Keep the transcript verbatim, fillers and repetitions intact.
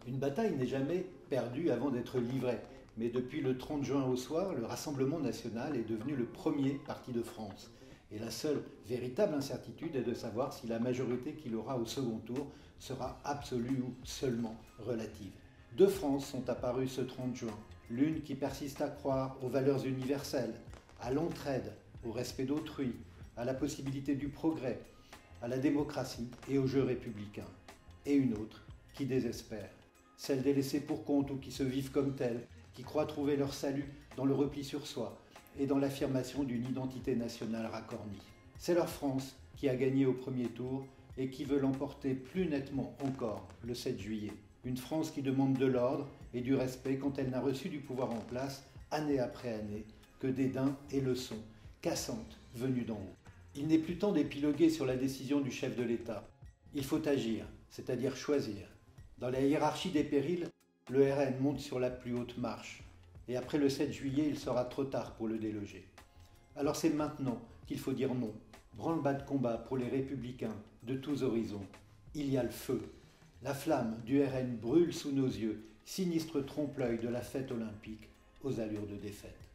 Une bataille n'est jamais perdue avant d'être livrée, mais depuis le trente juin au soir, le Rassemblement national est devenu le premier parti de France. Et la seule véritable incertitude est de savoir si la majorité qu'il aura au second tour sera absolue ou seulement relative. Deux France sont apparues ce trente juin, l'une qui persiste à croire aux valeurs universelles, à l'entraide, au respect d'autrui, à la possibilité du progrès, à la démocratie et au jeu républicain, et une autre qui désespère, celle des laissés pour compte ou qui se vivent comme tels, qui croient trouver leur salut dans le repli sur soi et dans l'affirmation d'une identité nationale racornie. C'est leur France qui a gagné au premier tour et qui veut l'emporter plus nettement encore le sept juillet. Une France qui demande de l'ordre et du respect quand elle n'a reçu du pouvoir en place, année après année, que dédain et leçons cassantes venues d'en haut. Il n'est plus temps d'épiloguer sur la décision du chef de l'État. Il faut agir, c'est-à-dire choisir. Dans la hiérarchie des périls, le R N monte sur la plus haute marche. Et après le sept juillet, il sera trop tard pour le déloger. Alors c'est maintenant qu'il faut dire non. Branle-bas de combat pour les républicains de tous horizons. Il y a le feu. La flamme du R N brûle sous nos yeux, sinistre trompe-l'œil de la fête olympique aux allures de défaite.